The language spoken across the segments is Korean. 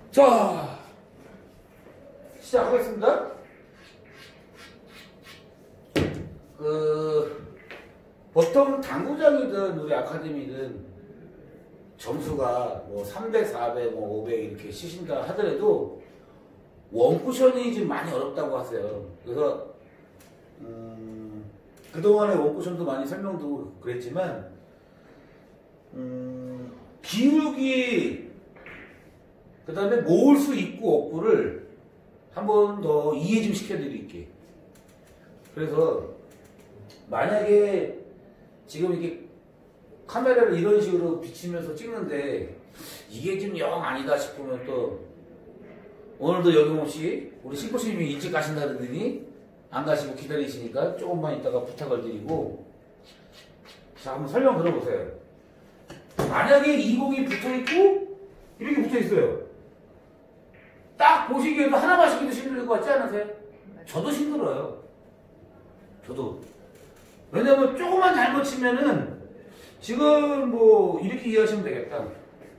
자, 시작하겠습니다. 보통 당구장이든 우리 아카데미든 점수가 뭐 300, 400, 뭐 500 이렇게 치신다 하더라도 원쿠션이 좀 많이 어렵다고 하세요. 그래서 그동안에 원쿠션도 많이 설명도 그랬지만 기울기 그 다음에 모을 수 있고 없고를 한 번 더 이해 좀 시켜드릴게. 그래서 만약에 지금 이렇게 카메라를 이런 식으로 비치면서 찍는데 이게 좀 영 아니다 싶으면 또 오늘도 여김없이 우리 신코치님이 일찍 가신다 그러더니 안 가시고 기다리시니까 조금만 있다가 부탁을 드리고, 자 한번 설명 들어보세요. 만약에 이 공이 붙어있고 이렇게 붙어있어요. 딱 보시기에도 하나 마시기도 힘들 것 같지 않으세요? 저도 힘들어요. 저도. 왜냐면 조금만 잘못 치면은 지금 뭐 이렇게 이해하시면 되겠다.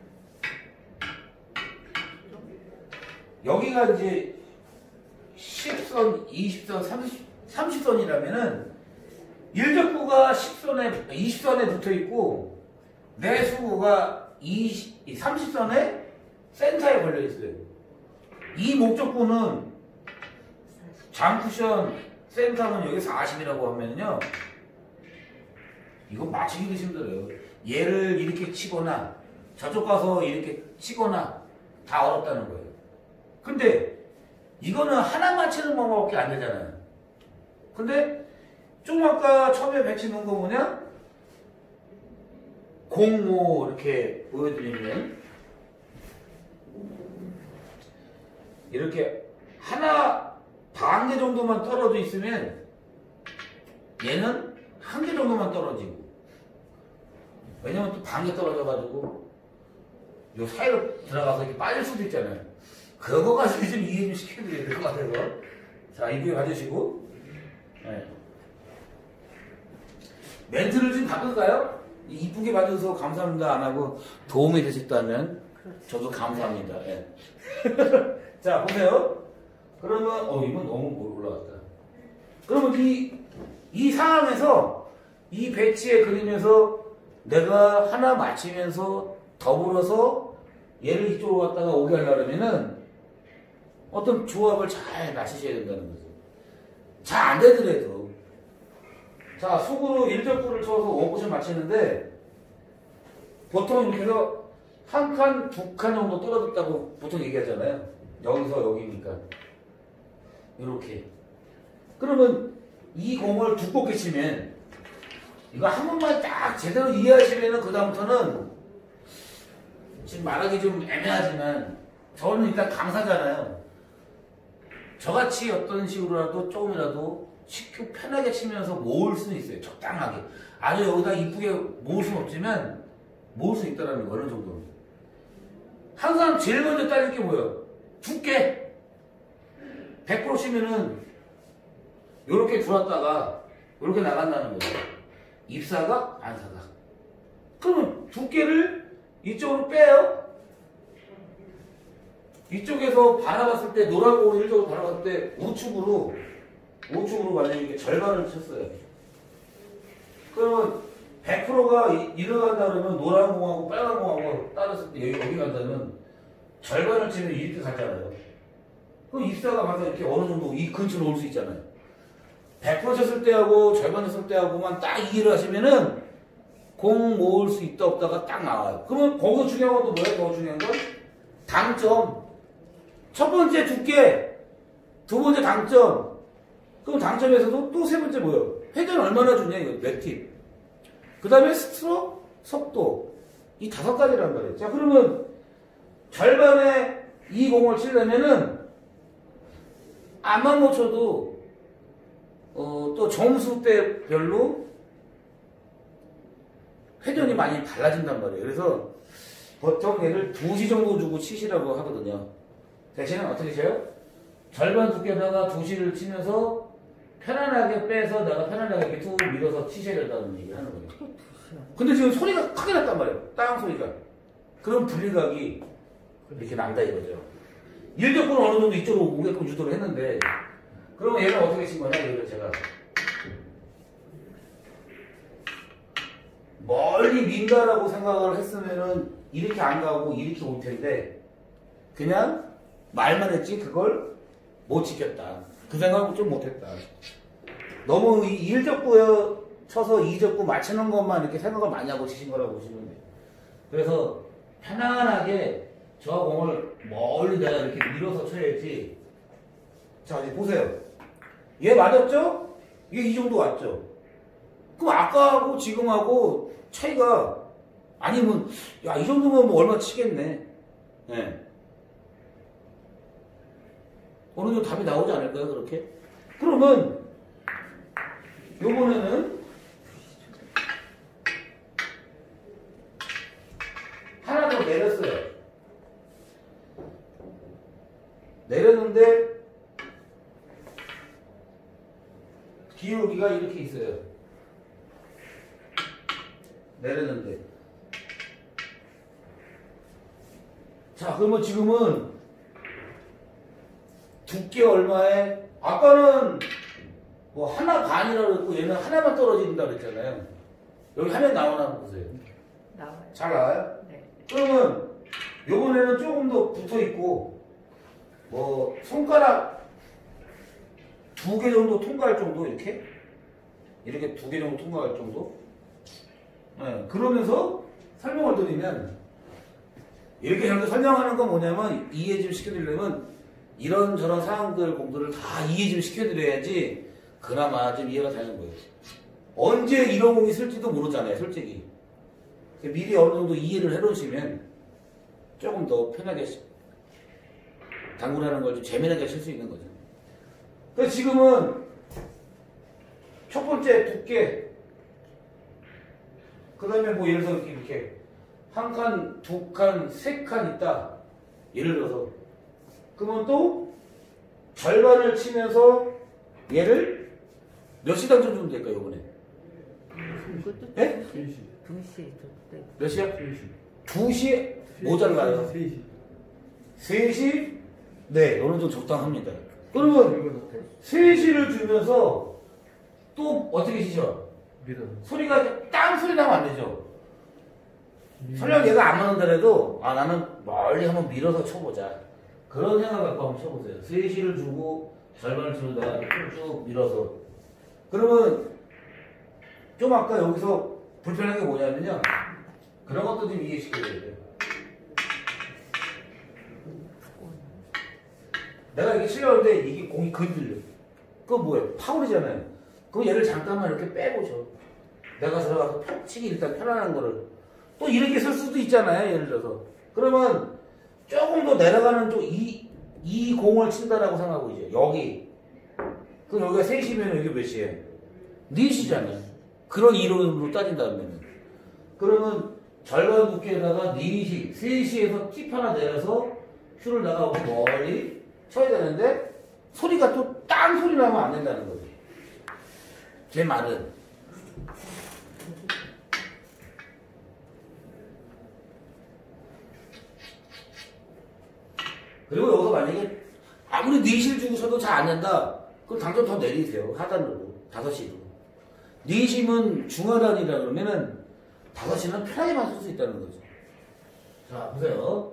여기가 이제 10선, 20선, 30선이라면은 일적구가 10선에, 20선에 붙어 있고 내수구가 30선에 센터에 걸려 있어요. 이 목적구는 장쿠션 센터는 여기 40이라고 하면요, 이거 맞추기도 힘들어요. 얘를 이렇게 치거나 저쪽 가서 이렇게 치거나 다 어렵다는 거예요. 근데 이거는 하나만 치는 방법밖에 안 되잖아요. 근데 좀 아까 처음에 배치 놓은 거 뭐냐? 공모 이렇게 보여드리면 이렇게 하나 반 개 정도만 떨어져 있으면 얘는 한 개 정도만 떨어지고, 왜냐면 또 반 개 떨어져가지고 요 사이로 들어가서 이렇게 빠질 수도 있잖아요. 그거 가지고 좀 이해 좀 시켜드려야 될 것 같아서. 자, 이쁘게 봐주시고. 네. 멘트를 좀 바꿀까요? 이쁘게 봐줘서 감사합니다 안 하고 도움이 되셨다면 저도 감사합니다. 네. 자, 보세요. 그러면 이건 너무 올라갔다. 그러면 이 상황에서 이 배치의 그림에서 내가 하나 맞히면서 더불어서 얘를 이쪽으로 갔다가 오게 하려면은 어떤 조합을 잘 맞추셔야 된다는 거죠. 잘 안 되더라도. 자, 수구로 일적구를 쳐서 원쿠션 맞히는데 보통 이렇게 해서 한 칸, 두 칸 정도 떨어졌다고 보통 얘기하잖아요. 여기서 여기니까. 이렇게. 그러면 이 공을 두껍게 치면 이거 한 번만 딱 제대로 이해하시면은 그다음부터는 지금 말하기 좀 애매하지만 저는 일단 강사잖아요. 저같이 어떤 식으로라도 조금이라도 쉽게 편하게 치면서 모을 수는 있어요. 적당하게. 아주 여기다 이쁘게 모을 수는 없지만 모을 수 있다는 거 어느 정도는. 항상 제일 먼저 따질 게 뭐예요? 두께. 100% 치면은 요렇게 들어왔다가 요렇게 나간다는 거죠. 입사각, 안사각. 그러면 두께를 이쪽으로 빼요. 이쪽에서 바라봤을 때 노란 공을 이쪽으로 바라봤을 때 우측으로 만약에 이렇게 절반을 쳤어요. 그러면 100%가 일어간다 그러면 노란 공하고 빨간 공하고 따랐을 때 여기 간다면 절반을 치면 이렇게 갔잖아요. 그럼 입사가 가서 이렇게 어느 정도 이 근처로 올 수 있잖아요. 100% 쳤을 때하고 절반 쳤을 때하고만 딱 이해를 하시면은 공 모을 수 있다 없다가 딱 나와요. 그러면 거기서 중요한 건 또 뭐예요? 더 중요한 건 당점. 첫 번째 두께, 두 번째 당점. 그럼 당점에서도 또 세 번째 뭐예요? 회전 얼마나 주냐 이거 몇 팁. 그 다음에 스트로크, 속도. 이 5가지란 말이에요. 자, 그러면 절반에 이 공을 치려면은 안만 못 쳐도 또 점수대별로 회전이 많이 달라진단 말이에요. 그래서 보통 얘를 2시 정도 주고 치시라고 하거든요. 대신에 어떻게 쳐요? 절반 두께다가 2시를 치면서 편안하게 빼서 내가 편안하게 이렇게 툭 밀어서 치셔야 된다는 얘기를 하는 거예요. 근데 지금 소리가 크게 났단 말이에요. 땅 소리가. 그럼 분리각이 이렇게 난다 이거죠. 일적분은 어느 정도 이쪽으로 오게끔 유도를 했는데, 그러면 얘는 어떻게 친 거냐, 얘를 제가. 멀리 민다라고 생각을 했으면은 이렇게 안 가고 이렇게 올 텐데, 그냥 말만 했지 그걸 못 지켰다. 그 생각은 좀 못했다. 너무 일적구에 쳐서 이적구 맞추는 것만 이렇게 생각을 많이 하고 치신 거라고 보시면 돼요. 그래서 편안하게 저 공을 멀리 내가 이렇게 밀어서 쳐야지. 자, 이제 보세요. 얘 맞았죠? 이게 이 정도 왔죠? 그럼 아까하고 지금하고 차이가, 아니면, 야, 이 정도면 뭐 얼마 치겠네. 네. 어느 정도 답이 나오지 않을까요, 그렇게? 그러면, 요번에는, 하나 더 내렸어요. 내렸는데, 기울기가 이렇게 있어요. 내렸는데. 자, 그러면 지금은 두께 얼마에, 아까는 뭐 하나 반이라고 했고 얘는 하나만 떨어진다 그랬잖아요. 여기 화면 나오나 보세요. 나와요. 잘 나와요? 네. 그러면 요번에는 조금 더 붙어 있고, 뭐 손가락 2개 정도 통과할 정도, 이렇게 2개 정도 통과할 정도. 네, 그러면서 설명을 드리면, 이렇게 저렇게 설명하는 건 뭐냐면, 이해 좀 시켜드리려면 이런저런 상황들 공부를 다 이해 좀 시켜드려야지 그나마 좀 이해가 되는 거예요. 언제 이런 공이 있을지도 모르잖아요, 솔직히. 미리 어느 정도 이해를 해놓으시면 조금 더 편하게 당구라는 걸 좀 재미나게 칠 수 있는 거죠. 그래서 지금은 첫 번째 두께, 그 다음에 뭐 예를 들어서 이렇게 한 칸, 두 칸, 세 칸 있다. 예를 들어서. 그러면 또 절반을 치면서 얘를 몇 시간 정도 될까요, 이번에? 이것도 네? 2시. 몇 시야? 2시 모자라요. 3시? 네, 어느 정도 적당합니다. 그러면 3시를 주면서 또 어떻게 치셔? 소리가 땅 소리 나면 안 되죠. 설령 얘가 안 맞는다래도, 아, 나는 멀리 한번 밀어서 쳐보자. 그런 생각 갖고 한번 쳐보세요. 3시를 주고 절반을 주다가 쭉 밀어서. 그러면 좀 아까 여기서 불편한 게 뭐냐면요, 그런 것도 좀 이해시켜줘야 돼요. 내가 이게 치려고 하는데 이게 공이 건들려. 그건 뭐예요? 파울이잖아요. 그럼 얘를 잠깐만 이렇게 빼보죠. 내가 들어가서 펴 치기 일단 편안한 거를. 또 이렇게 쓸 수도 있잖아요, 예를 들어서. 그러면 조금 더 내려가는 쪽, 이 공을 친다라고 생각하고, 이제 여기. 그럼 여기가 3시면 여기 몇 시에요? 4시잖아요. 그런 이론으로 따진다면. 그러면 절반 두께에다가 4시, 3시에서 팁 하나 내려서 슈를 나가고 멀리 쳐야 되는데, 소리가 또 땅 소리 나면 안 된다는 거죠. 제 말은. 그리고 여기서 만약에 아무리 4시를 주고 쳐도 잘 안 된다, 그럼 당장 더 내리세요. 하단으로. 5시로. 4시면 중하단이라 그러면은 5시는 편하게만 쓸 수 있다는 거죠. 자, 보세요.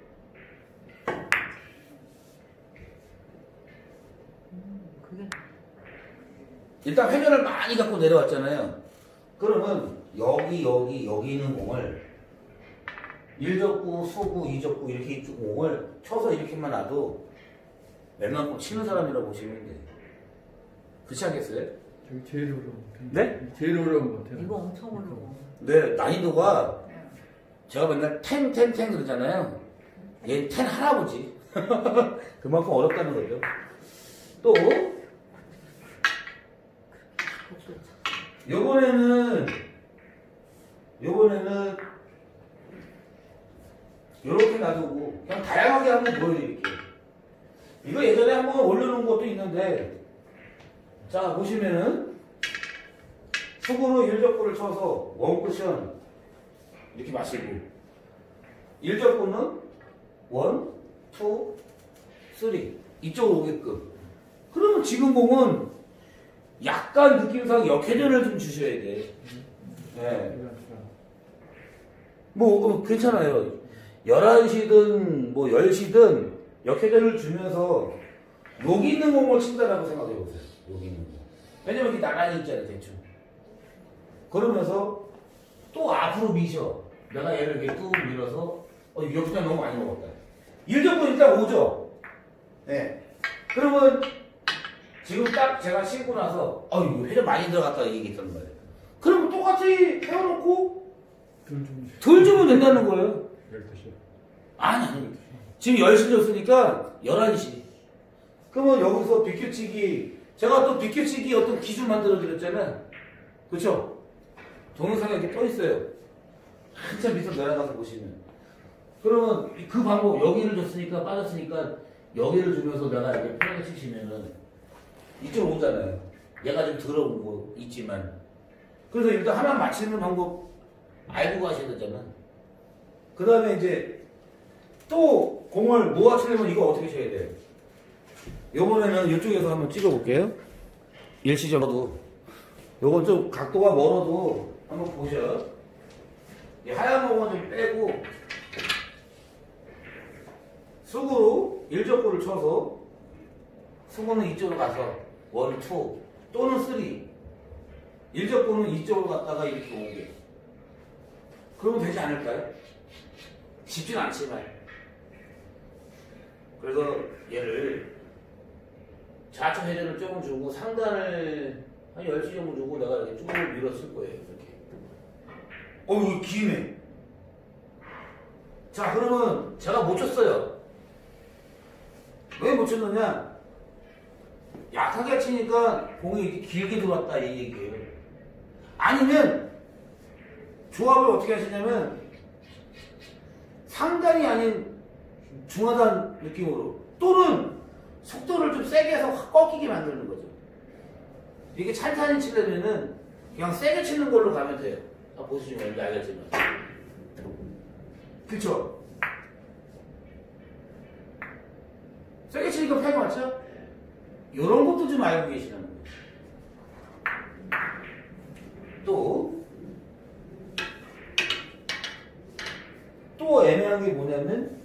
그게 일단 회전을 많이 갖고 내려왔잖아요. 그러면 여기 있는 공을 1적구, 수구, 2적구 이렇게 공을 쳐서 이렇게만 놔도 웬만큼 치는 사람이라고 보시면 돼요. 그렇지 않겠어요? 저기 제일 어려운 것 같아요. 네? 제일 어려운 것 같아요. 이거 엄청 어려워. 네, 난이도가 제가 맨날 탱 그러잖아요. 얘 탱 할아버지. 그만큼 어렵다는 거죠. 또 요번에는 요렇게 놔두고 그냥 다양하게 한번 보여드릴게요. 이거 예전에 한번 올려놓은 것도 있는데, 자 보시면은 수구로 1적구를 쳐서 원쿠션 이렇게 마시고, 1적구는 1, 2, 쓰리. 이쪽으로 오게끔. 그러면 지금 공은 약간 느낌상 역회전을 좀 주셔야 돼. 네. 뭐, 괜찮아요. 11시든, 뭐, 10시든, 역회전을 주면서, 여기 있는 공을 친다라고 생각해 보세요. 여기 있는 공. 왜냐면 이게 나란히 있잖아요, 대충. 그러면서, 또 앞으로 미셔. 내가 얘를 이렇게 뚝 밀어서, 역회전 너무 많이 먹었다. 1점분 일단 오죠? 네. 그러면, 지금 딱 제가 신고 나서, 이거 회전 많이 들어갔다 얘기했단 말이에요. 그러면 똑같이 세워놓고, 덜 주면 된다는 거예요. 12시. 아니. 지금 10시 줬으니까 11시. 그러면 여기서 비켜치기, 제가 또 비켜치기 어떤 기준 만들어 드렸잖아요. 그쵸? 동영상에 이렇게 떠 있어요. 한참 밑으로 내려가서 보시면. 그러면 그 방법, 여기를 줬으니까 빠졌으니까 여기를 주면서 내가 이렇게 편하게 치시면은 이쪽으로 오잖아요. 얘가 좀 들어온 거 있지만. 그래서 일단 하나 맞히는 방법 알고 가셔야 되잖아. 그 다음에 이제 또 공을 모아치려면 이거 어떻게 쳐야 돼요? 요번에는 이쪽에서 한번 찍어볼게요. 일시적으로. 요건 좀 각도가 멀어도 한번 보셔. 이 하얀 공은 좀 빼고 수구로 일적구를 쳐서 수구는 이쪽으로 가서 1, 2 또는 3 일적구는 이쪽으로 갔다가 이렇게 오게. 그러면 되지 않을까요? 쉽진 않지만. 그래서 얘를 좌측 회전을 조금 주고 상단을 한 10시 정도 주고 내가 이렇게 쭉 밀었을 거예요. 이렇게. 이거 기네. 자, 그러면 제가 못 쳤어요. 왜 못 쳤느냐? 약하게 치니까 공이 이렇게 길게 들어왔다 이 얘기예요. 아니면 조합을 어떻게 하시냐면 상단이 아닌 중하단 느낌으로 또는 속도를 좀 세게 해서 확 꺾이게 만드는 거죠. 이게 찬찬히 치려면은 그냥 세게 치는 걸로 가면 돼요. 보시면 알겠지만. 그쵸? 세게 치니까 패가 맞죠? 이런 것도 좀 알고 계시는 거예요. 또 애매한 게 뭐냐면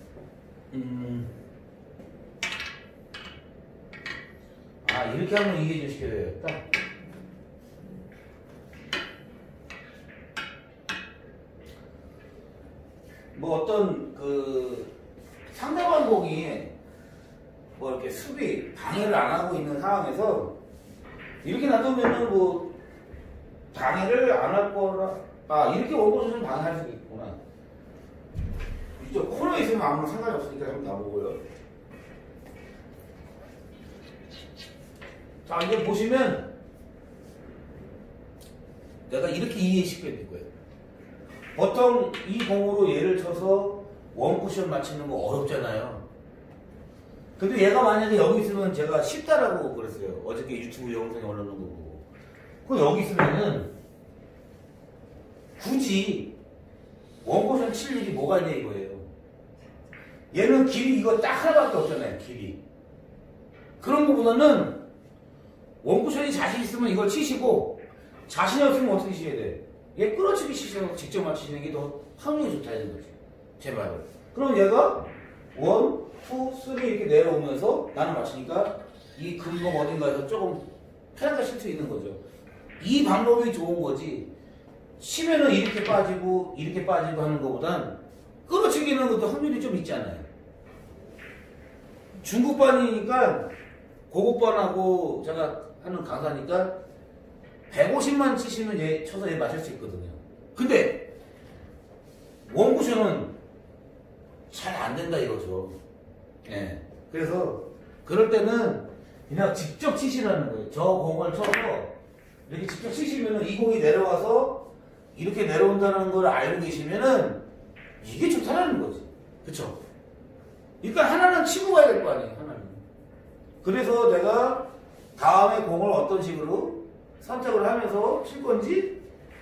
이렇게 하면 이해 좀 시켜야겠다. 뭐 어떤 상대방 공이 뭐 이렇게 수비 방해를 안 하고 있는 상황에서 이렇게 놔두면은 뭐 방해를 안 할 거라 이렇게 원고수는 방해할 수 있구나. 이쪽 코너에 있으면 아무런 상관이 없으니까 한번 놔보고요. 자, 이제 보시면 내가 이렇게 이해시켜야 될 거예요. 보통 이 공으로 얘를 쳐서 원쿠션 맞추는 거 어렵잖아요. 근데 얘가 만약에 여기 있으면 제가 쉽다라고 그랬어요. 어저께 유튜브 영상에 올려놓은 거 보고. 그럼 여기 있으면은 굳이 원쿠션 칠 일이 뭐가 있냐 이거예요. 얘는 길이 이거 딱 하나밖에 없잖아요. 길이. 그런 거보다는 원쿠션이 자신 있으면 이걸 치시고 자신이 없으면 어떻게 치셔야 돼? 얘 끌어치기 치셔서 직접 맞추시는 게 더 확률이 좋다는 거지. 제 말은. 그럼 얘가 1, 2, 3 이렇게 내려오면서 나는 맞추니까 이 근검 어딘가에서 조금 편하게 칠 수 있는 거죠. 이 방법이 좋은 거지. 치면은 이렇게 빠지고 하는 것보단 끌어치기는 것도 확률이 좀 있잖아요. 중국반이니까 고급반하고 제가 하는 강사니까 150만 치시면 얘 쳐서 얘 맞을 수 있거든요. 근데 원쿠션은 잘 안 된다 이거죠. 예. 그래서 그럴 때는 그냥 직접 치시라는 거예요. 저 공을 쳐서 이렇게 직접 치시면은 이 공이 내려와서 이렇게 내려온다는 걸 알고 계시면은 이게 좋다라는 거지. 그쵸? 그러니까 하나는 치고 가야 될 거 아니에요. 하나는. 그래서 내가 다음에 공을 어떤 식으로 선택을 하면서 칠 건지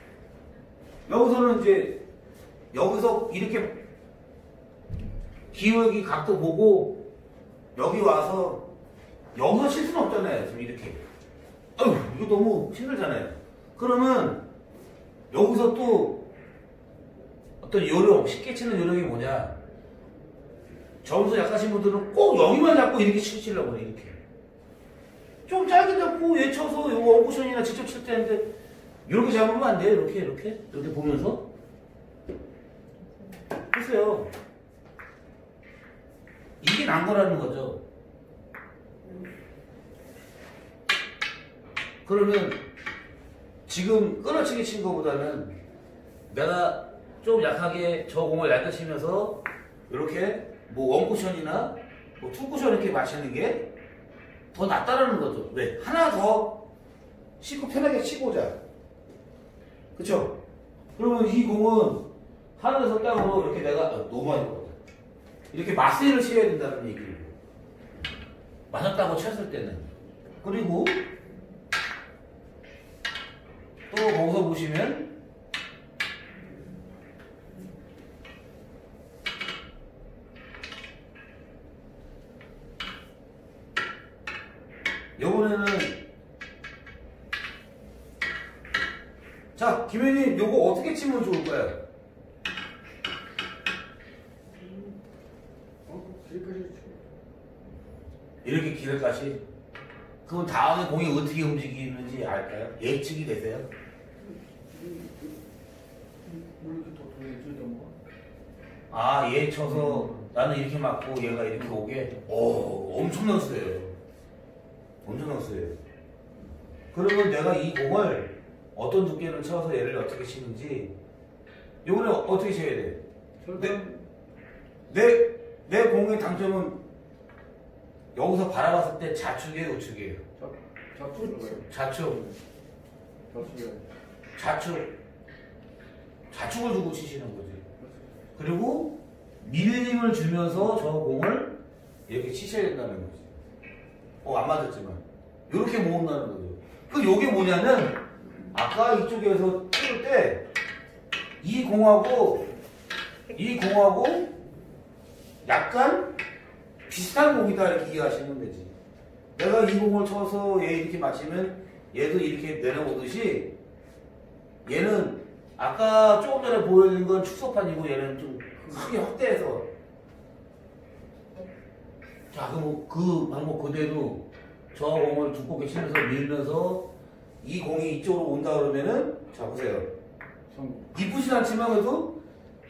여기서는 이제 여기서 이렇게 기울기 각도 보고 여기 와서 여기서 칠 수는 없잖아요. 지금 이렇게. 이거 너무 힘들잖아요. 그러면 여기서 또 어떤 요령, 쉽게 치는 요령이 뭐냐? 점수 약하신 분들은 꼭 여기만 잡고 이렇게 치시려고 그래, 이렇게. 좀 짧게 잡고 얘 쳐서 요거 원쿠션이나 직접 칠 때인데 이렇게 잡으면 안 돼요. 이렇게 보면서. 보세요. 이게 난 거라는 거죠. 그러면 지금 끊어치기 친 거보다는 내가 좀 약하게 저 공을 얇게 치면서 이렇게 뭐 원쿠션이나 뭐 투쿠션 이렇게 맞추는 게 더 낫다라는 거죠. 왜? 하나 더 치고 편하게 치고자. 그쵸? 그러면 이 공은 하늘에서 땅으로 이렇게 내가 너무 많이 보거든. 이렇게 마세를 치어야 된다는 얘기예요. 맞았다고 쳤을 때는. 그리고 또 거기서 보시면 요번에는 자 김현님 요거 어떻게 치면 좋을까요? 이렇게 길까지? 그럼 다음에 공이 어떻게 움직이는지 알까요? 예측이 되세요? 아, 얘 쳐서 나는 이렇게 맞고 얘가 이렇게 오게? 오, 엄청난 수예요. 엄청난 수예요. 그러면 내가 이 공을 어떤 두께를 쳐서 얘를 어떻게 치는지 요번에 어떻게 쳐야 돼? 내 공의 당점은 여기서 바라봤을 때 좌측이에요, 우측이에요? 좌측. 좌측을 주고 치시는 거지. 그리고 밀림을 주면서 저 공을 이렇게 치셔야 된다는 거지. 안 맞았지만. 이렇게 모은다는 거죠. 요게 뭐냐면, 아까 이쪽에서 찍을 때, 이 공하고 약간 비슷한 공이다 이렇게 이해하시면 되지. 내가 이 공을 쳐서 얘 이렇게 맞히면 얘도 이렇게 내려오듯이 얘는 아까 조금 전에 보여준 건 축소판이고 얘는 좀 크게 확대해서 자 그럼 그 방법 그대로 저 공을 두껍게 치면서 밀면서 이 공이 이쪽으로 온다 그러면은 자 보세요. 이쁘진 않지만 그래도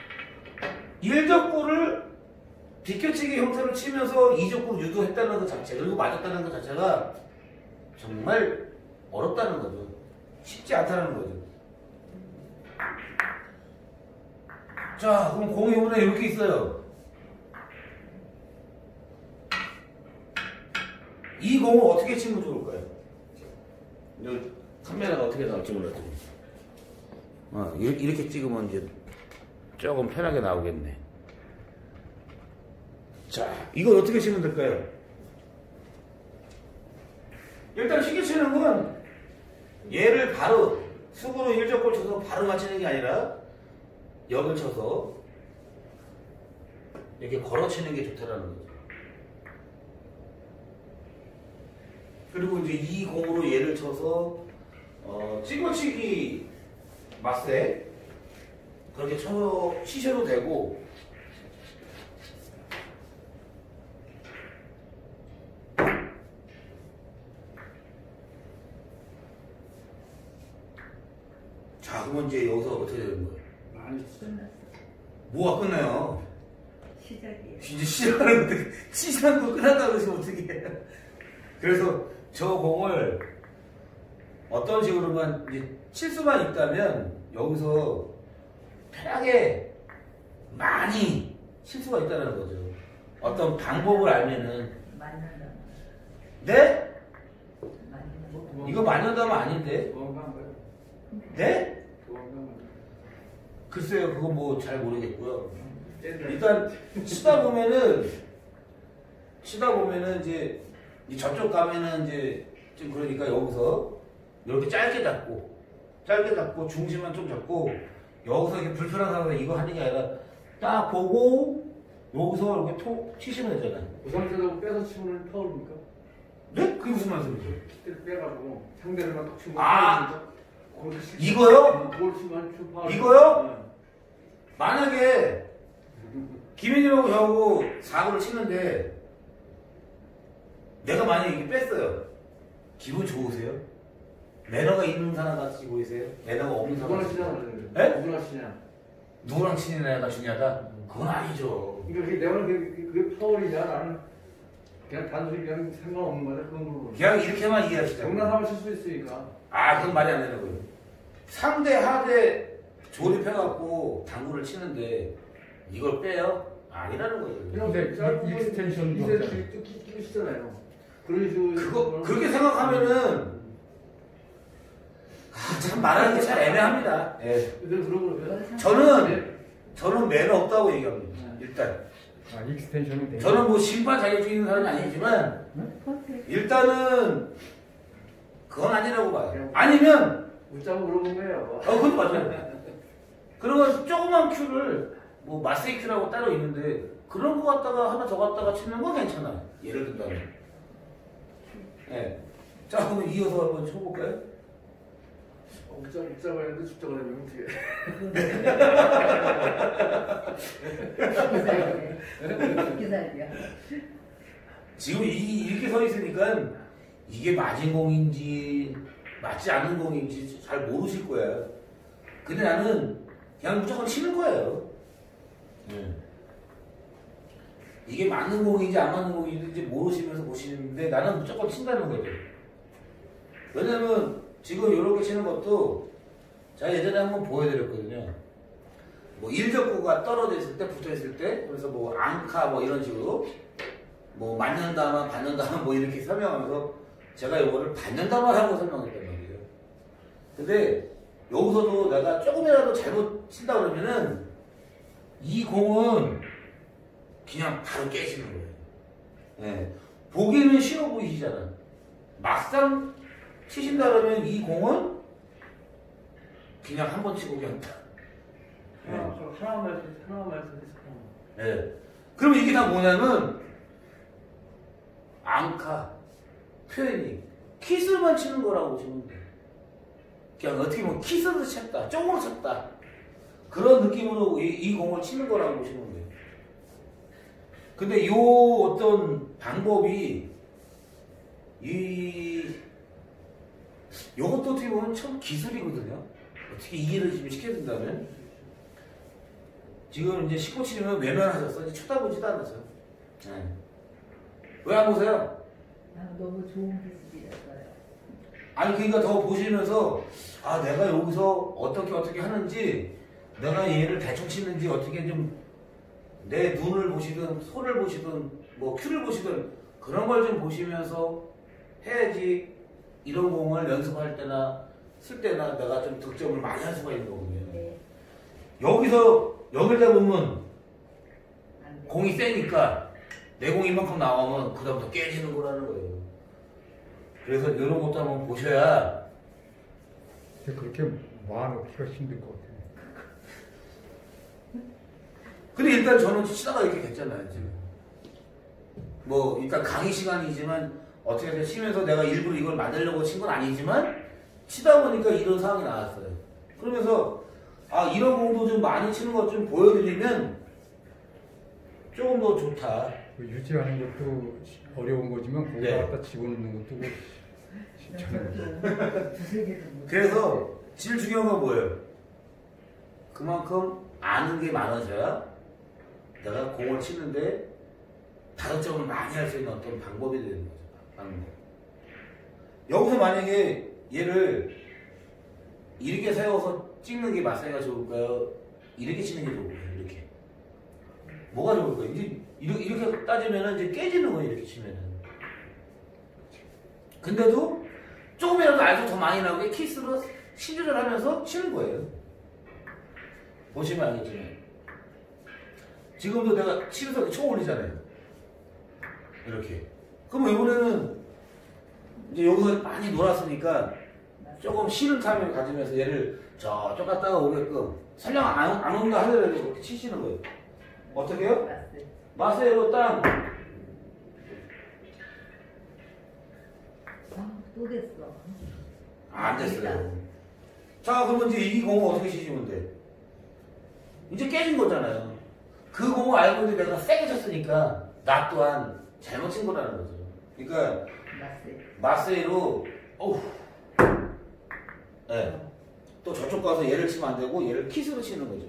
1적구를 비껴치기 형태로 치면서 2적구를 유도했다는 것 자체 그리고 맞았다는 것 자체가 정말 어렵다는 거죠. 쉽지 않다는 거죠. 자 그럼 공이 오늘 이렇게 있어요. 이 공을 어떻게 치면 좋을까요? 카메라가 어떻게 나올지 몰라도 이렇게 찍으면 이제 조금 편하게 나오겠네. 자, 이걸 어떻게 치면 될까요? 일단 쉽게 치는 건 얘를 바로 수구로 일적골 쳐서 바로 맞히는 게 아니라 역을 쳐서 이렇게 걸어 치는 게 좋다라는 거죠. 그리고 이제 이 공으로 얘를 쳐서 찍어치기 맞세 그렇게 치셔도 되고 자 그러면 이제 여기서 어떻게 되는 거예요? 뭐가 끝나요? 시작이에요. 이제 시작하는데 시작한 거 끝났다고 그러시면 어떻게 해요? 그래서 저 공을 어떤 식으로만 이제 칠 수만 있다면 여기서 편하게 많이 칠 수가 있다는 거죠. 어떤 방법을 알면은 맞는다. 네? 맞는다. 이거 맞는다면 아닌데 네? 글쎄요 그건 뭐 잘 모르겠고요. 일단 치다 보면은 이제 저쪽 가면은 이제 좀 그러니까 여기서 이렇게 짧게 잡고 중심만 좀 잡고 여기서 이렇게 불편한 상황에서 이거 하는 게 아니라 딱 보고 여기서 이렇게 톡 치시면 되잖아요. 그 상태로 빼서 치면 파울입니까? 네? 그게 무슨 말씀이죠? 킥대를 빼가지고 상대를만 딱 치면 아, 파울입니까? 이거요? 그걸 치면 파울. 이거요? 만약에 김현이하고 저하고 사고를 치는데 내가 만약에 이게 뺐어요. 기분 좋으세요? 매너가 있는 사람 같이 보이세요? 매너가 없는 사람 누구랑 같이 치냐? 보이세요? 네? 누구랑 치냐? 누구랑 치는 애가 중요하다? 그건 아니죠. 그러니까 그게 내가 그게 파울이냐? 나는 그냥 단순히 그냥 상관없는 거야. 그런 거. 그냥 이렇게만 이해하시죠. 장난삼아 칠수 있으니까. 아, 그건 말이 안 되는 거예요. 상대 하대 조립해갖고 당구를 치는데 이걸 빼요? 아니라는 거예요. 근데 익스텐션도 하잖아요. 끼시잖아요. 그런 식으로 그렇게 생각하면은 참 말하는 게 참 애매합니다. 예. 근데 그런 거 저는 매너 없다고 얘기합니다. 일단 아, 익스텐션은 돼. 저는 뭐 심판 자격증 있는 사람이 아니지만 일단은 그건 아니라고 봐요. 아니면 웃자고 물어본 거예요. 그것도 맞아요. 그러면 조그만 큐를 뭐 마세이 큐라고 따로 있는데 그런 거 갖다가 하나 더 갖다가 치는 건 괜찮아요. 예를 든다면. 예. 자, 그럼 이어서 한번 쳐볼까요? 웃자고 했는데 죽자고 하면 어떻게 기다려. 지금 이렇게 서 있으니까 이게 맞은 공인지 맞지 않은 공인지 잘 모르실 거예요. 근데 나는 그냥 무조건 치는 거예요. 이게 맞는 공인지 안 맞는 공인지 모르시면서 보시는데 나는 무조건 친다는 거죠. 왜냐면 지금 이렇게 치는 것도 제가 예전에 한번 보여드렸거든요. 뭐 일적구가 떨어져 있을 때, 붙어 있을 때, 그래서 뭐 앙카 뭐 이런 식으로 뭐 맞는다만 받는다만 뭐 이렇게 설명하면서 제가 이거를 받는다만 하고 설명했단 말이에요. 근데 여기서도 내가 조금이라도 잘못 친다 그러면은 이 공은 그냥 바로 깨지는 거예요. 네. 보기는 쉬워 보이시잖아요. 막상 치신다 그러면 이 공은 그냥 한 번 치고 그냥 딱. 하나만 말씀해서 네. 그러면 이게 다 뭐냐면 앙카, 표현이 키스만 치는 거라고 보시면 돼요. 그냥 어떻게 보면 키스도 쳤다, 쪽으로 쳤다 그런 느낌으로 이 공을 치는 거라고 보시면 돼요. 근데 요 어떤 방법이 요것도 어떻게 보면 참 기술이거든요. 어떻게 이해를 좀 시켜야 된다면 지금 이제 19치면 외면하셨어. 이제 쳐다보지도 않으세요. 네. 왜 안 보세요? 너무 좋은 기술이었어요. 아니 그러니까 더 보시면서 아 내가 여기서 어떻게 하는지 내가 얘를 대충 치는지 어떻게 좀 내 눈을 보시든 손을 보시든 뭐 큐를 보시든 그런 걸 좀 보시면서 해야지 이런 공을 연습할 때나 쓸 때나 내가 좀 득점을 많이 할 수가 있는 거거든요. 네. 여기서 여기다 보면 안 돼. 공이 세니까 내 공이 이만큼 나오면 그 다음부터 깨지는 거라는 거예요. 그래서 이런 것도 한번 보셔야. 근데 그렇게 모아놓기가 힘들 것 같아요. 근데 일단 저는 치다가 이렇게 됐잖아요 지금. 뭐 일단 강의 시간이지만 어떻게 치면서 내가 일부러 이걸 만들려고 친 건 아니지만 치다 보니까 이런 상황이 나왔어요. 그러면서 아 이런 공도 좀 많이 치는 것 좀 보여드리면 조금 더 좋다. 유지하는 것도 어려운 거지만 거기다 네. 갖다 집어넣는 것도 쉽잖아요. 두세 개도 못. 그래서 제일 중요한 건 뭐예요? 그만큼 아는 게 많아져야 내가 공을 치는데 다득점을 많이 할 수 있는 어떤 방법이 되는 거죠. 방법. 여기서 만약에 얘를 이렇게 세워서 찍는 게 마사이가 좋을까요? 이렇게 치는 게 좋을까요? 이렇게. 뭐가 좋을까요? 이제 이렇게 따지면은 이제 깨지는 거예요. 이렇게 치면은. 근데도 조금이라도 알도 더 많이 나오게 키스로 시도를 하면서 치는 거예요. 보시면 알겠지만. 지금도 내가 치면서 이렇게 쳐 올리잖아요. 이렇게. 그럼 이번에는 이제 여기서 많이 놀았으니까 조금 쉬는 타임을 가지면서 얘를 저쪽 갔다가 오게끔 설령 안 온다 하더라도 이렇게 치시는 거예요. 어떻게 해요? 마세로 땅. 또 됐어. 안 됐어요. 자, 그러면 이제 이 공을 어떻게 치시면 돼? 이제 깨진 거잖아요. 그 공을 알고 있는데 내가 세게 쳤으니까 나 또한 잘못 친 거라는 거죠. 그러니까 마세로 어우. 네. 또 저쪽 가서 얘를 치면 안 되고 얘를 키스로 치는 거죠.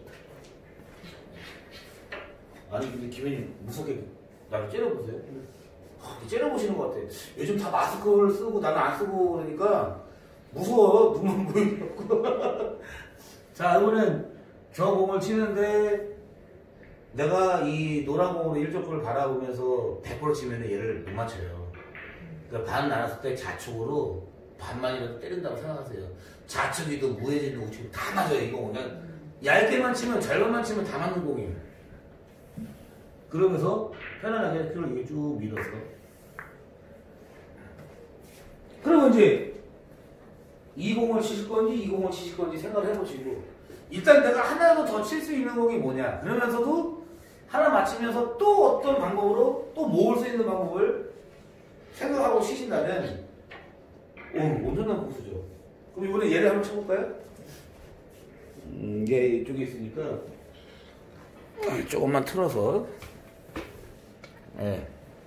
아니 근데 김현님 무섭게 나를 째려보세요. 째려보시는 것 같아. 요즘 다 마스크를 쓰고 나는 안 쓰고 그러니까 무서워. 눈만 보이고. 자, 이거는 저 공을 치는데 내가 이 노란 공으로 일족구를 바라보면서 100% 치면 얘를 못 맞춰요. 그러니까 반 나눴을 때 좌측으로 반만이라도 때린다고 생각하세요. 좌측이도 무회전도 우측도 다 맞아요. 이거 그냥 얇게만 치면 절반만 치면 다 맞는 공이에요. 그러면서 편안하게 그걸 이렇게 쭉 밀어서 그러면 이제 이 공을 치실 건지 이 공을 치실 건지 생각을 해보시고 일단 내가 하나라도 더 칠 수 있는 공이 뭐냐 그러면서도 하나 맞추면서 또 어떤 방법으로 또 모을 수 있는 방법을 생각하고 치신다면 엄청난 고수죠. 그럼 이번에 얘를 한번 쳐볼까요? 얘 이쪽에 있으니까 조금만 틀어서 네.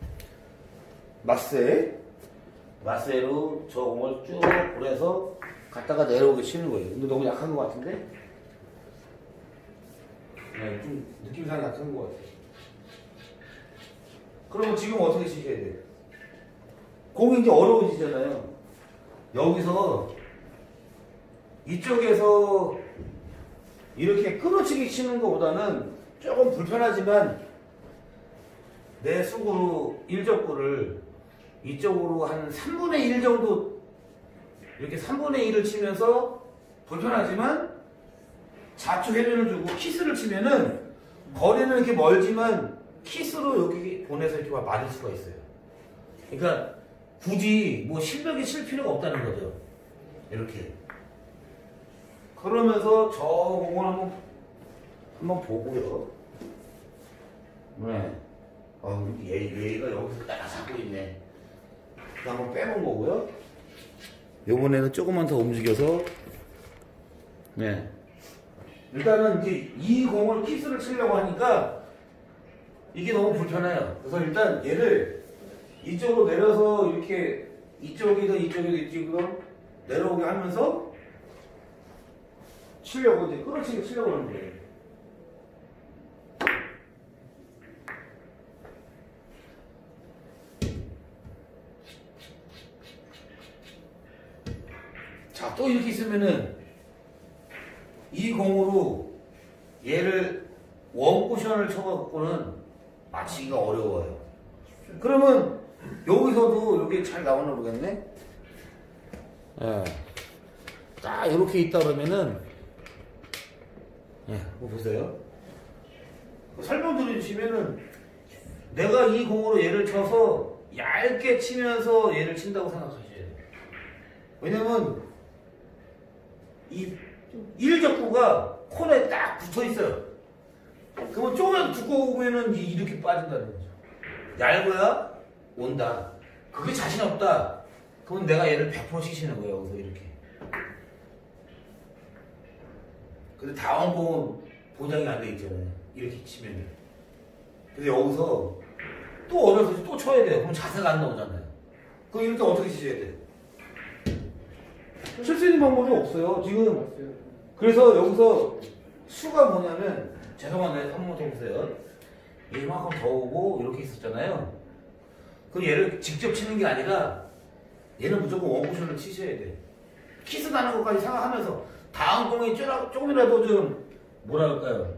마세로 저 공을 쭉 보내서 갔다가 내려오게 치는 거예요. 근데 너무 약한 것 같은데? 네, 좀 느낌상 약한 것 같아요. 그러면 지금 어떻게 치셔야 돼요? 공이 이제 어려워지잖아요. 여기서 이쪽에서 이렇게 끊어치기 치는 것보다는 조금 불편하지만 내 수구로 1적구를 이쪽으로 한 3분의 1 정도 이렇게 3분의 1을 치면서 불편하지만 좌측 회전을 주고 키스를 치면은 거리는 이렇게 멀지만 키스로 여기 보내서 이렇게 맞을 수가 있어요. 그러니까 굳이 뭐 실력이 칠 필요가 없다는 거죠. 이렇게. 그러면서 저 공을 한번 보고요. 네. 얘가 여기서 딱 잡고 있네. 한번 빼본 거고요. 요번에는 조금만 더 움직여서 네. 일단은 이제 이 공을 키스를 치려고 하니까 이게 너무 불편해요. 그래서 일단 얘를 이쪽으로 내려서 이렇게 이쪽이든 내려오게 하면서 치려고 이제 끌어치기 치려고 하는 거예요. 자, 또 이렇게 있으면은 이 공으로 얘를 원쿠션을 쳐갖고는 맞히기가 어려워요. 그러면 여기서도 여기 잘 나오나 모르겠네. 예. 딱 이렇게 있다 그러면은 이거 보세요. 설명드리시면은 내가 이 공으로 얘를 쳐서 얇게 치면서 얘를 친다고 생각하셔야 돼요. 왜냐면 이 1적구가 코너에 딱 붙어 있어요. 그러면 조금만 두꺼우면은 이렇게 빠진다는 거죠. 얇아야 온다. 그게 자신 없다. 그럼 내가 얘를 100% 치시는 거예요. 여기서 이렇게. 근데 다음 공은 보장이 안 돼 있잖아요. 이렇게 치면. 근데 여기서 또 어려서 또 쳐야 돼요. 그럼 자세가 안 나오잖아요. 그럼 이럴 때 어떻게 치셔야 돼요? 칠 수 있는 방법이 없어요. 지금. 그래서 여기서 수가 뭐냐면, 죄송한데, 한 번 더 보세요. 이만큼 더 오고, 이렇게 있었잖아요. 그럼 얘를 직접 치는 게 아니라, 얘는 무조건 원쿠션을 치셔야 돼. 키스 나는 것까지 생각하면서, 다음 공이 조금이라도 좀, 뭐랄까요.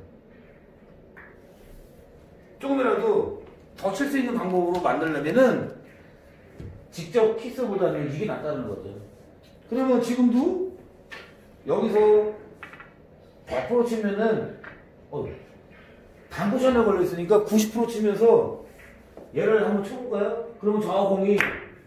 조금이라도 더 칠 수 있는 방법으로 만들려면은, 직접 키스보다는 이게 낫다는 거죠. 그러면 지금도, 여기서 100% 치면은, 단쿠션에 걸려있으니까 90% 치면서 얘를 한번 쳐볼까요? 그러면 저 공이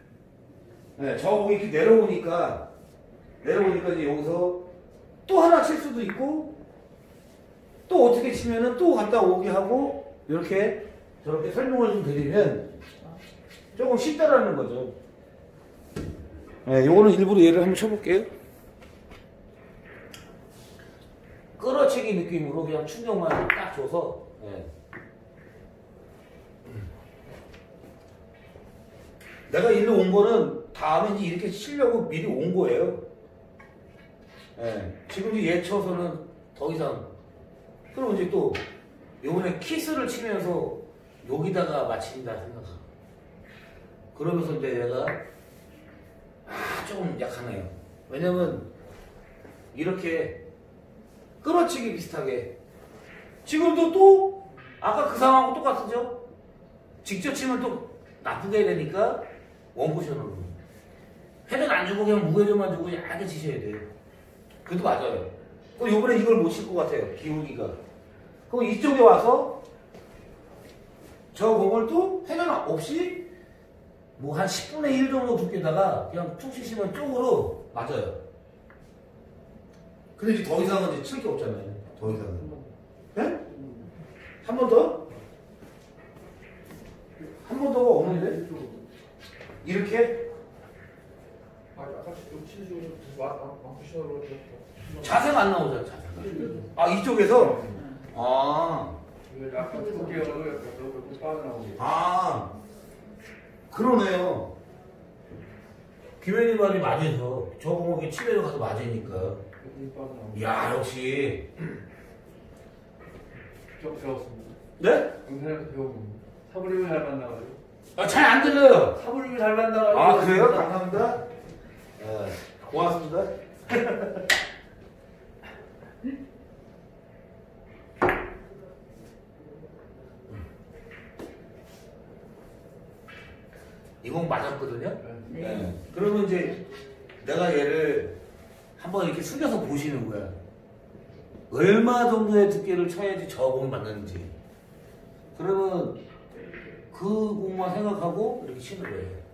이렇게 내려오니까 이제 여기서 또 하나 칠 수도 있고 또 어떻게 치면은 또 갔다 오게 하고 이렇게 저렇게 설명을 좀 드리면 조금 쉽다라는 거죠. 네, 요거는 일부러 예를 한번 쳐볼게요. 끌어치기 느낌으로 그냥 충격만 딱 줘서, 네. 내가 일로 온 거는 다음에 이제 이렇게 치려고 미리 온 거예요. 네. 지금 이제 얘 쳐서는 더 이상. 그럼 이제 또 요번에 키스를 치면서 여기다가 맞힌다 생각하. 그러면서 이제 얘가 조금 약하네요. 왜냐면 이렇게 끌어치기 비슷하게 지금도 또 아까 그 상황하고 똑같죠? 직접 치면 또 나쁘게 해야 되니까 원쿠션으로 회전 안 주고 그냥 무회전만 주고 얇게 치셔야 돼요. 그래도 맞아요. 그럼 요번에 이걸 못 칠 것 같아요. 기울기가. 그럼 이쪽에 와서 저 공을 또 회전 없이 뭐 한 10분의 1 정도 두께다가 그냥 툭 치시면 쪽으로 맞아요. 근데 이제 더 이상은 이제 칠 게 없잖아요. 더 이상은. 네? 한 번 더? 한 번 더가 없는데? 이렇게? 아까 좀 치즈로 와쿠션으로 자세가 안 나오잖아, 자세가. 아, 이쪽에서? 아. 약간 두께가 너무 빠져나오게. 아. 그러네요. 김현희 말이 맞아서 저 공목이 치매로 가서 맞으니까. 이야, 역시. 저 배웠습니다. 네? 영상에서 배워봅니다. 사부님이 잘 만나가지고. 아, 잘 안 들려요. 사부님이 잘 만나가지고. 아, 그래요? 감사합니다. 네, 고맙습니다. 이건 맞았거든요? 네. 네. 그러면 이제 내가 얘를 한번 이렇게 숙여서 보시는 거야. 얼마 정도의 두께를 쳐야지 저 공이 맞는지. 그러면 그 공만 생각하고 이렇게 치는 거예요.